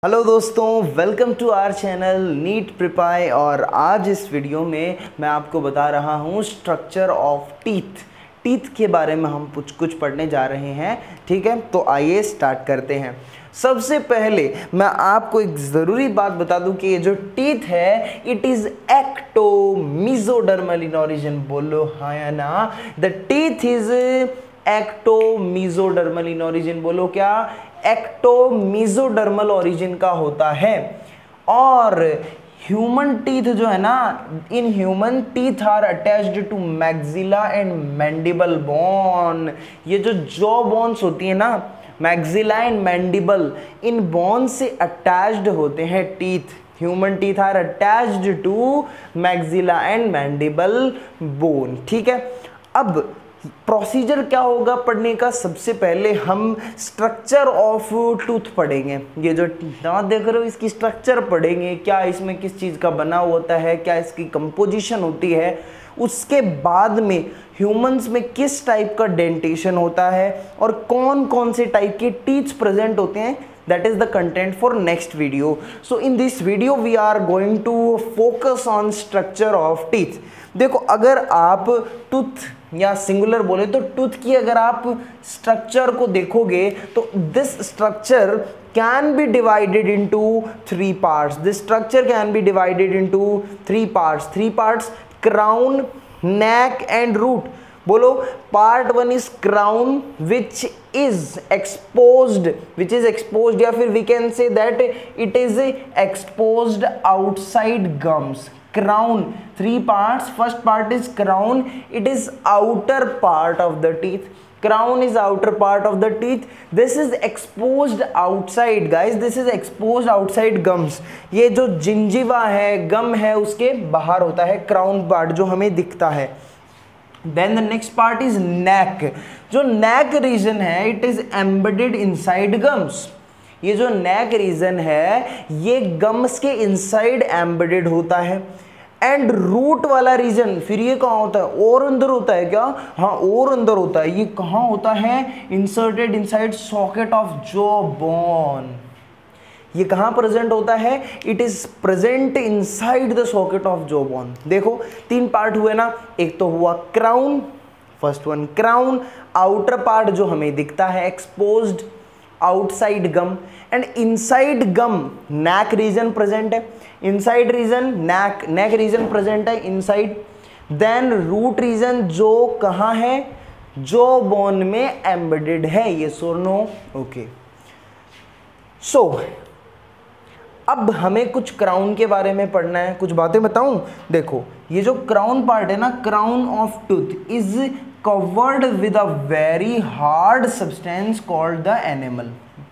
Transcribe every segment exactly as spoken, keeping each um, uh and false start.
Hello दोस्तों, welcome to our channel NEET प्रिपाई। और आज इस वीडियो में मैं आपको बता रहा हूँ स्ट्रक्चर ऑफ टीथ। टीथ के बारे में हम कुछ कुछ पढ़ने जा रहे हैं, ठीक है। तो आइए स्टार्ट करते हैं। सबसे पहले मैं आपको एक ज़रूरी बात बता दूं कि ये जो टीथ है it is ecto mesodermal in origin. बोलो हाँ या ना। The teeth is ecto mesodermal in origin. बोलो क्या? एक्टो मीजोडर्मल ओरिजिन का होता है। और ह्यूमन टीथ जो है ना, in human teeth are attached to maxilla and mandible bone. ये जो जॉ बोन्स होती है ना, मैक्सिला एंड मैंडिबल, इन बोन से अटैच्ड होते हैं teeth. Human teeth are attached to maxilla and mandible bone, ठीक है। अब प्रोसीजर क्या होगा पढ़ने का? सबसे पहले हम स्ट्रक्चर ऑफ टूथ पढ़ेंगे। ये जो दांत देख रहे हो इसकी स्ट्रक्चर पढ़ेंगे, क्या इसमें किस चीज़ का बना होता है, क्या इसकी कंपोजिशन होती है। उसके बाद में ह्यूमंस में किस टाइप का डेंटेशन होता है और कौन कौन से टाइप के टीथ प्रेजेंट होते हैं, that is the content for next video. So in this video we are going to focus on structure of teeth. देखो, अगर आप टूथ या सिंगुलर बोले तो टूथ की अगर आप स्ट्रक्चर को देखोगे तो this structure can be divided into three parts. This structure can be divided into three parts. Three parts: crown, neck and root. बोलो, part one is crown which is exposed, which is exposed या फिर we can say that it is exposed outside gums. Crown, three parts. First part is crown, it is outer part of the teeth. Crown is outer part of the teeth. This is exposed outside, guys. This is exposed outside gums. ये जो जिंजिवा है, गम है, उसके बाहर होता है crown part जो हमें दिखता है। Then the next part is neck. जो neck region है, it is embedded inside gums. ये जो neck region है ये gums के inside embedded होता है। एंड रूट वाला रीजन फिर ये कहाँ होता है? और अंदर होता है क्या? हाँ, और अंदर होता है। ये कहाँ होता है? Inserted inside socket of jaw bone. ये कहाँ प्रेजेंट होता है? It is present inside the socket of jaw bone. देखो, तीन पार्ट हुए ना। एक तो हुआ crown, first one crown, outer part जो हमें दिखता है exposed outside gum, and inside gum neck region present है। Inside region neck, neck region present है इनसाइड। देन रूट रीजन जो कहाँ है? जॉ बोन में एम्बेडेड है। ये सो नो? ओके। सो अब हमें कुछ क्राउन के बारे में पढ़ना है, कुछ बातें बताऊं। देखो, ये जो क्राउन पार्ट है ना, crown of tooth is covered with a very hard substance called the enamel.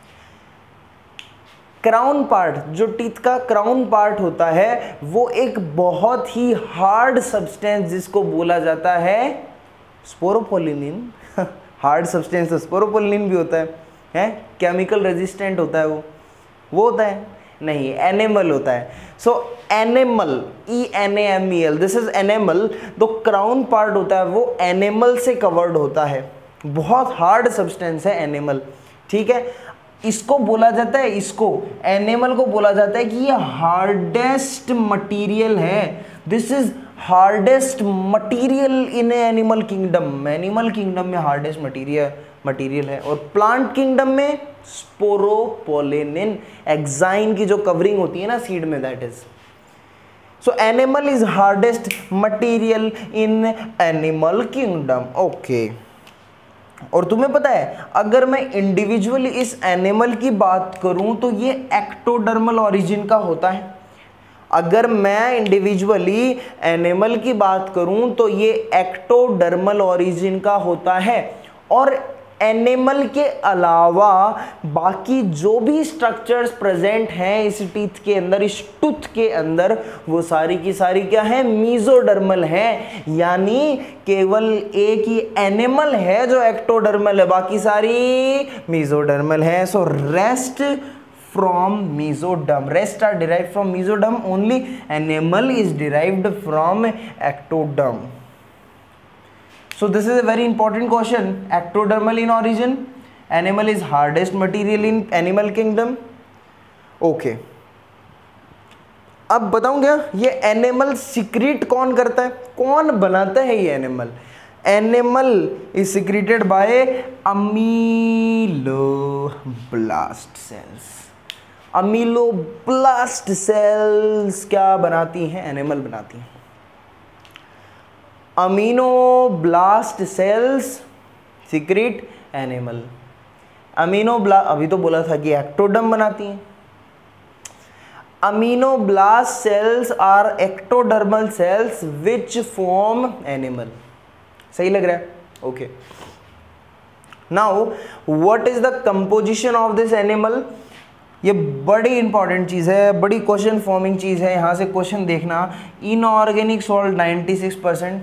Crown part, जो टीथ का क्राउन पार्ट होता है, वो एक बहुत ही हार्ड सब्सटेंस जिसको बोला जाता है स्पोरोपोलिनिन। हार्ड सब्सटेंस तो स्पोरोपोलिनिन भी होता है, है? केमिकल रेजिस्टेंट होता है वो वो होता है नहीं, एनेमल होता है। So enamel, E N A M E L, this is enamel. तो क्राउन पार्ट होता है वो एनेमल से कवर्ड होता है। बहुत हार्ड सब्सटेंस है एनेमल, ठीक है। इसको बोला जाता है, इसको एनिमल को बोला जाता है कि ये हार्डेस्ट मटेरियल है। This is hardest material in animal kingdom. Animal kingdom में हार्डेस्ट मटेरियल मटेरियल है। और प्लांट किंगडम में स्पोरोपोलिनिन, एक्साइन की जो कवरिंग होती है ना सीड में, that is. So enamel is hardest material in animal kingdom. Okay. और तुम्हें पता है, अगर मैं इंडिविजुअली इस एनिमल की बात करूं तो ये एक्टोडर्मल ओरिजिन का होता है। अगर मैं इंडिविजुअली एनिमल की बात करूं तो ये एक्टोडर्मल ओरिजिन का होता है। और एनिमल के अलावा बाकी जो भी स्ट्रक्चर्स प्रेजेंट हैं इस टीथ के अंदर, इस टूथ के अंदर, वो सारी की सारी क्या है? मीजोडर्मल है। यानी केवल एक ही एनिमल है जो एक्टोडर्मल है, बाकी सारी मीजोडर्मल है। So rest from mesoderm, rest are derived from mesoderm, only enamel is derived from ectoderm. So this is a very important question. Ectodermal in origin. Animal is hardest material in animal kingdom. Okay, अब बताऊं क्या, ये animal secrete कौन करता है, कौन बनाता है ये enamel? Enamel is secreted by ameloblast cells. Ameloblast cells क्या बनाती हैं? एनिमल बनाती हैं। Ameloblast cells secrete enamel. Ameloblast अभी तो बोला था कि एक्टोडर्म बनाती हैं। Ameloblast cells are ectodermal cells which form enamel. सही लग रहा है? Okay, now what is the composition of this enamel? ये बड़ी इंपॉर्टेंट चीज है, बड़ी क्वेश्चन फॉर्मिंग चीज है। यहां से क्वेश्चन देखना, inorganic salt ninety six percent,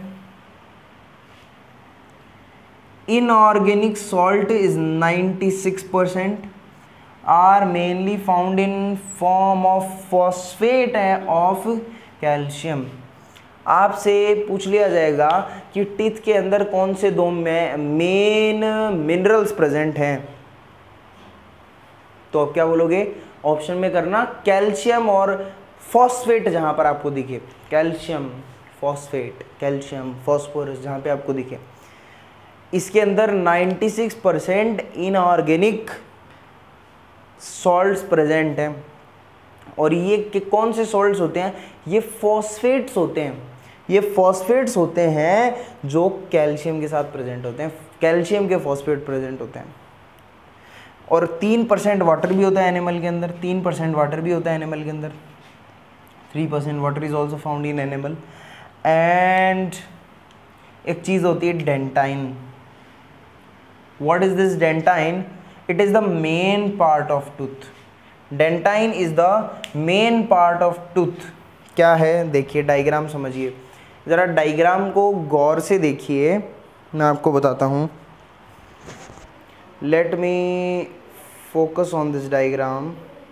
inorganic salt is ninety-six percent, are mainly found in form of phosphate of calcium। आपसे पूछ लिया जाएगा कि टीथ के अंदर कौन से दो मेन मिनरल्स प्रेजेंट हैं, तो आप क्या बोलोगे? ऑप्शन में करना कैल्शियम और फॉस्फेट, जहां पर आपको दिखे कैल्शियम फॉस्फेट, कैल्शियम फॉस्फोरस, जहां पे आपको दिखे। इसके अंदर छियानवे परसेंट इनऑर्गेनिक सॉल्ट्स प्रेजेंट हैं। और ये कि कौन से सॉल्ट्स होते हैं? ये फॉस्फेट्स होते हैं। ये फॉस्फेट्स होते हैं जो कैल्शियम के साथ प्रेजेंट होते हैं, कैल्शियम के फॉस्फेट प्रेजेंट होते हैं। और तीन परसेंट वाटर भी होता है एनिमल के अंदर, तीन परसेंट वाटर भी होता है एनिमल के अंदर, three percent water is also found in enamel. And एक चीज़ होती है dentine. What is this dentine? It is the main part of tooth. Dentine is the main part of tooth. क्या है? देखिए डायग्राम समझिए, ज़रा डायग्राम को गौर से देखिए, मैं आपको बताता हूँ। Let me focus on this diagram.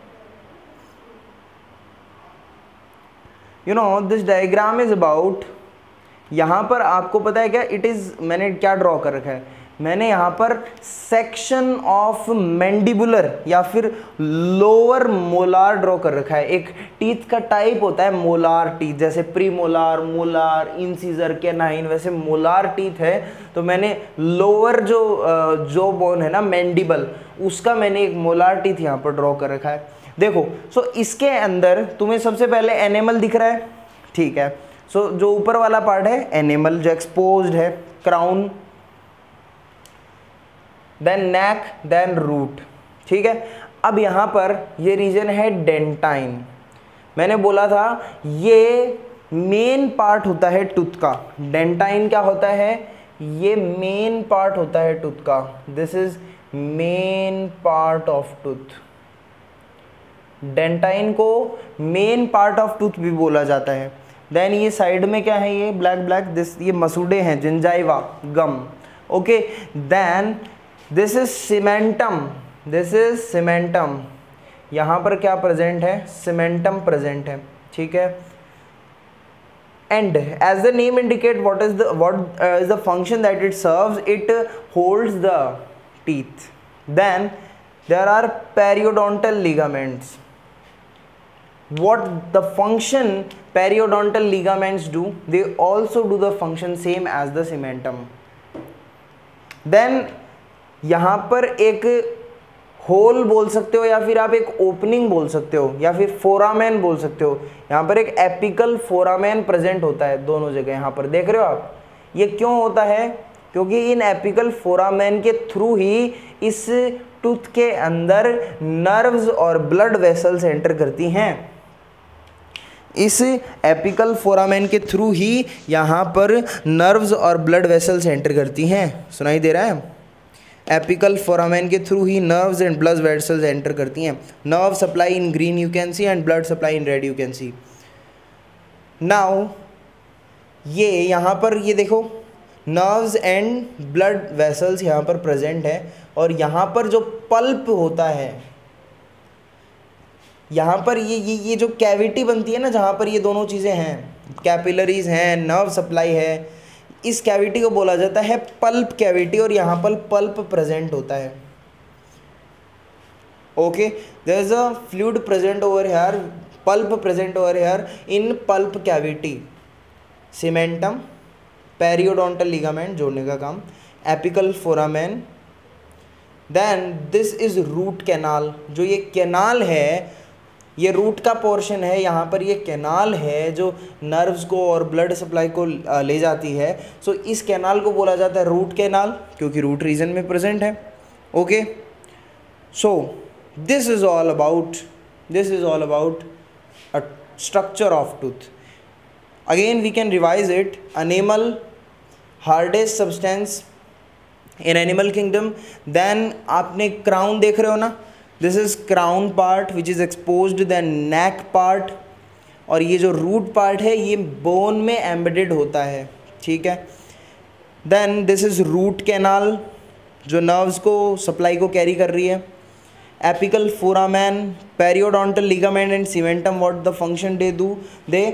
You know, this diagram is about, यहाँ पर आपको पता है क्या इट इज़, मैंने क्या ड्रॉ कर रखा है? मैंने यहाँ पर सेक्शन ऑफ मैंडिबुलर या फिर लोअर मोलार ड्रॉ कर रखा है। एक टीथ का टाइप होता है मोलार टीथ, जैसे प्रीमोलार, मोलार, इंसीजर, कैनाइन, वैसे मोलार टीथ है। तो मैंने लोअर जो जो बोन है ना मैंडिबल, उसका मैंने एक मोलार टीथ यहाँ पर ड्रॉ कर रखा है। देखो, सो इसके अंदर तुम्हें सबसे पहले एनिमल दिख रहा है, ठीक है। सो जो ऊपर वाला पार्ट है एनिमल, जो एक्सपोज्ड है, crown, then neck, then root, ठीक है। अब यहाँ पर ये रीजन है डेंटाइन। मैंने बोला था ये मेन पार्ट होता है टूथ का। डेंटाइन क्या होता है? ये मेन पार्ट होता है टूथ का। This is main part of tooth. Dentine को मेन पार्ट ऑफ टूथ भी बोला जाता है। देन ये साइड में क्या है? ये ब्लैक ब्लैक, दिस ये मसूड़े हैं, gingiva, gum, okay. Then this is cementum, this is cementum. यहाँ पर क्या प्रेजेंट है? सीमेंटम प्रेजेंट है, ठीक है। And as the name indicate what is the what is the function that it serves, it holds the teeth. Then there are periodontal ligaments. What the function periodontal ligaments do? They also do the function same as the cementum. Then यहाँ पर एक whole बोल सकते हो, या फिर आप एक ओपनिंग बोल सकते हो, या फिर फोरामेन बोल सकते हो। यहाँ पर एक एपिकल फोरामेन प्रेजेंट होता है दोनों जगह। यहाँ पर देख रहे हो आप, ये क्यों होता है? क्योंकि इन एपिकल फोरामेन के थ्रू ही इस टूथ के अंदर नर्व्स और ब्लड वेसल्स एंटर करती हैं। इस एपिकल फोरामेन के थ्रू ही यहाँ पर नर्व्स और ब्लड वेसल्स एंटर करती हैं। सुनाई दे रहा है? एपिकल फोरामेन के थ्रू ही nerves and blood vessels enter करती हैं। Nerve supply in green you can see and blood supply in red you can see. Now ये यहाँ पर ये देखो, नर्व्स एंड ब्लड वेसल्स यहाँ पर प्रेजेंट है। और यहाँ पर जो पल्प होता है, यहाँ पर ये ये ये जो कैविटी बनती है ना, जहाँ पर ये दोनों चीज़ें हैं, कैपिलरीज हैं, नर्व सप्लाई है, इस कैविटी को बोला जाता है पल्प कैविटी। और यहाँ पर पल्प प्रेजेंट होता है। Okay, there is a fluid present over here, pulp present over here in pulp cavity. Cementum, periodontal ligament जोड़ने का काम, apical foramen, then this is root canal. जो ये कैनाल है, ये रूट का पोर्शन है, यहाँ पर ये कैनाल है जो नर्व्स को और ब्लड सप्लाई को ले जाती है. सो so, इस कैनाल को बोला जाता है रूट कैनाल, क्योंकि रूट रीजन में प्रेजेंट है. Okay, so this is all about this is all about a structure of tooth. Again we can revise it. Animal, hardest substance in animal kingdom. Then आपने crown देख रहे हो ना, this is crown part which is exposed, then neck part, और ये जो root part है ये बोन में एम्बेडेड होता है. ठीक है. Then this is root canal जो नर्व्स को सप्लाई को कैरी कर रही है. Apical foramen, periodontal ligament and cementum, what the function they do, they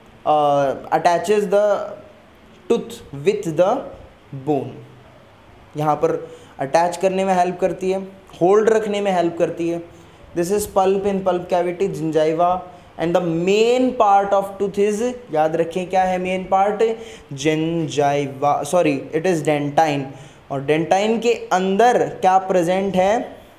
attaches the tooth with the bone. यहाँ पर अटैच करने में हेल्प करती है, होल्ड रखने में हेल्प करती है. This is pulp in pulp cavity, gingiva, and the main part of tooth is, याद रखें क्या है main part, gingiva, sorry it is dentine. और डेंटाइन के अंदर क्या प्रेजेंट है,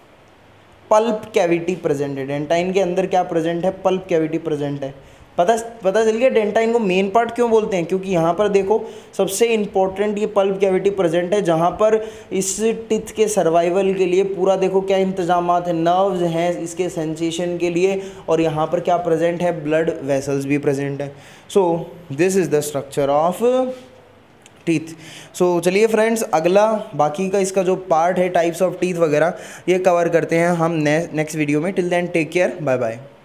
पल्प कैविटी प्रेजेंट है. डेंटाइन के अंदर क्या प्रेजेंट है, पल्प कैविटी प्रेजेंट है. पता पता चल गया डेंटाइन को मेन पार्ट क्यों बोलते हैं, क्योंकि यहाँ पर देखो सबसे इम्पोर्टेंट ये पल्प कैविटी प्रेजेंट है, जहाँ पर इस टिथ के सर्वाइवल के लिए पूरा देखो क्या इंतजामात है, नर्व्स हैं इसके सेंसेशन के लिए, और यहाँ पर क्या प्रेजेंट है, ब्लड वेसल्स भी प्रेजेंट है. So this is the structure of teeth. So चलिए फ्रेंड्स, अगला बाकी का इसका जो पार्ट है टाइप्स ऑफ टीथ वगैरह ये कवर करते हैं हम नेक्स्ट वीडियो में. Till then take care, bye bye.